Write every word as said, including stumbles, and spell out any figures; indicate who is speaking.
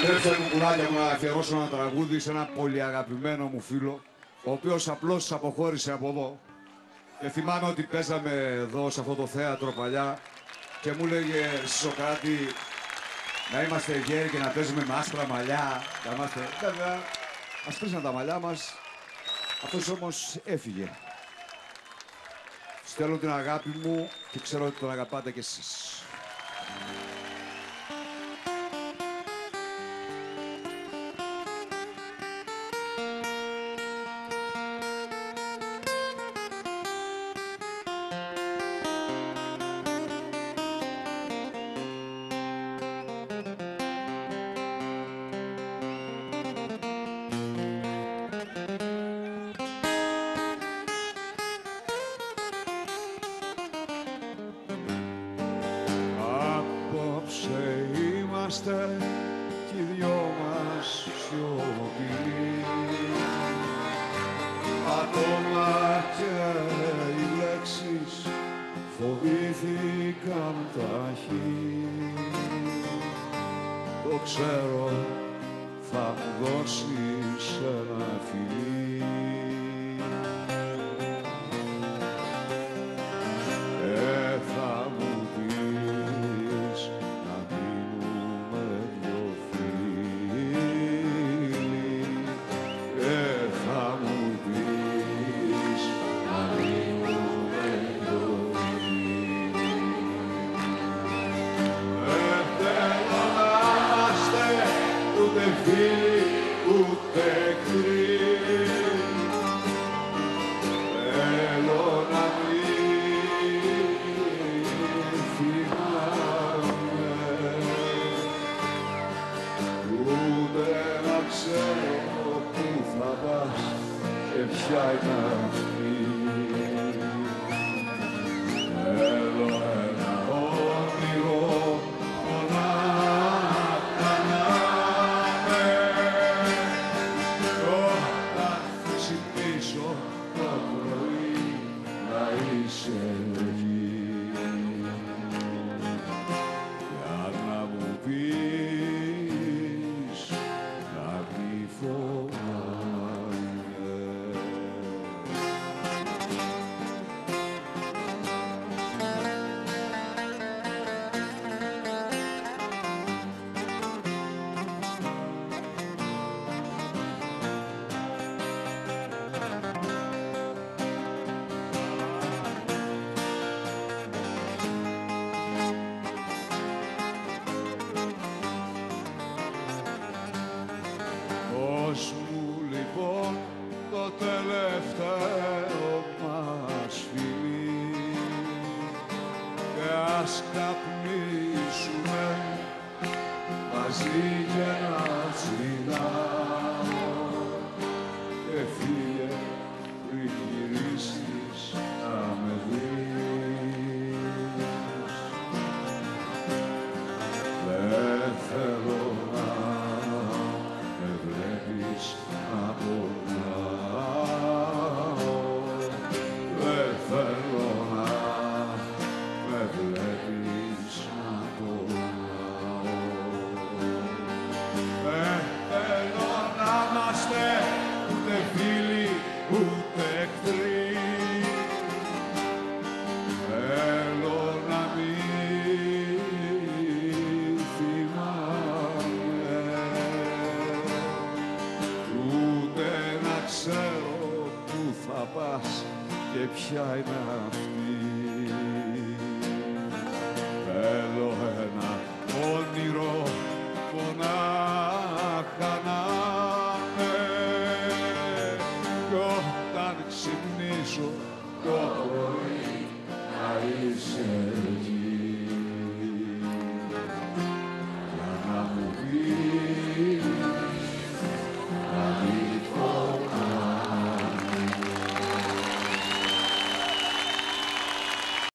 Speaker 1: Επιτρέψτε μου, κουράγια μου, να αφιερώσω ένα τραγούδι σε ένα πολύ αγαπημένο μου φίλο, ο οποίος απλώς αποχώρησε από εδώ. Και θυμάμαι ότι παίζαμε εδώ σε αυτό το θέατρο παλιά και μου έλεγε Σοκράτη να είμαστε γέροι και να παίζουμε με άσπρα μαλλιά. Να είμαστε... Βέβαια, ας πρίσαν τα μαλλιά μας, αυτός όμως έφυγε. Στέλνω την αγάπη μου και ξέρω ότι τον αγαπάτε κι εσείς.
Speaker 2: Είμαστε κι οι δυο μας σιωπηλοί. Ακόμα και οι λέξεις φοβήθηκαν τα χείλη. Το ξέρω, θα μου δώσεις ένα φιλί. Ε, θα μου πεις να μείνουμε δυο φίλοι. Ε, θα μου πεις να μείνουμε δυο φίλοι. Ε, θέλω να είμαστε ούτε φίλοι ούτε εχθροί. Θέλω να ξέρω πού θα πας και ποια είναι αυτή. Θέλω ένα όνειρο μονάχα να με. Όταν ξυπνήσω το πρωί να είσαι εκεί. Για να μου πεις Δώσ' μου λοιπόν το τελευταίο μας φιλί και ας καπνίσουμε μαζί και να τσιλάω και φύγε πριν γυρίσεις να με δεις. Δεν θέλω να πονάω, δεν θέλω να με βλέπεις να πονάω. Δεν θέλω να είμαστε ούτε φίλοι ούτε εχθροί. Θέλω να μην θυμάμαι, ξέρω πού θα πας και ποια είναι αυτή. Θέλω ένα όνειρο